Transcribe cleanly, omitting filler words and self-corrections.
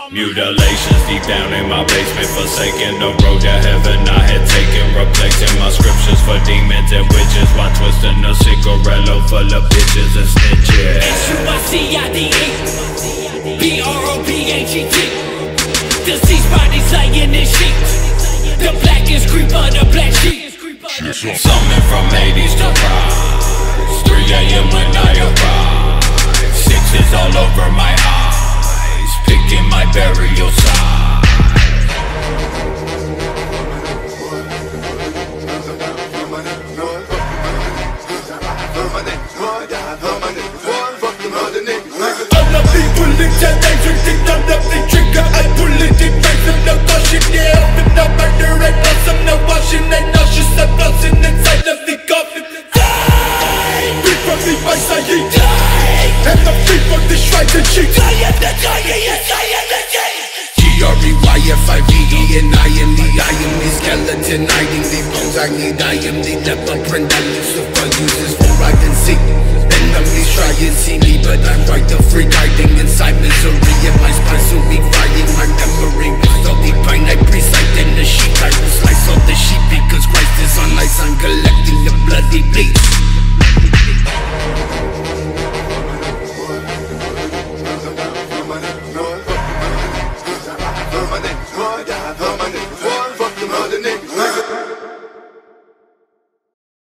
Mutilations deep down in my basement, forsaken the road to heaven I had taken, replacing my scriptures for demons and witches, while twisting a cigarello full of bitches and snitches. uicideboy, deceased bodies laying in sheets, the blackest creeper, the black sheep. Summoned from Hades to rise, 3 AM when I arrive, 6s all over my eyes, picking my burial side. Alla people in the everything done up the trigger, I pull it in face of the caution, yeah, open the murder and blossom, no washing and nauseous, I'm blossom inside of the coffin. Die! Free from me, my side, die! And I'm free from the shrine and cheat. I am the dying, yes, I am the dying. TREYFIVE and I am the skeleton hiding the bones I need. I am the leper print that Lucifer uses for hide and seek. Enemies try and see me, but I'm right the freak hiding inside misery, and my spine soon be frying. My memory will slowly burn. I preside in the sheet. I will slice all the sheep because Christ is on ice. I'm collecting the bloody bleach. Fuck them other niggas.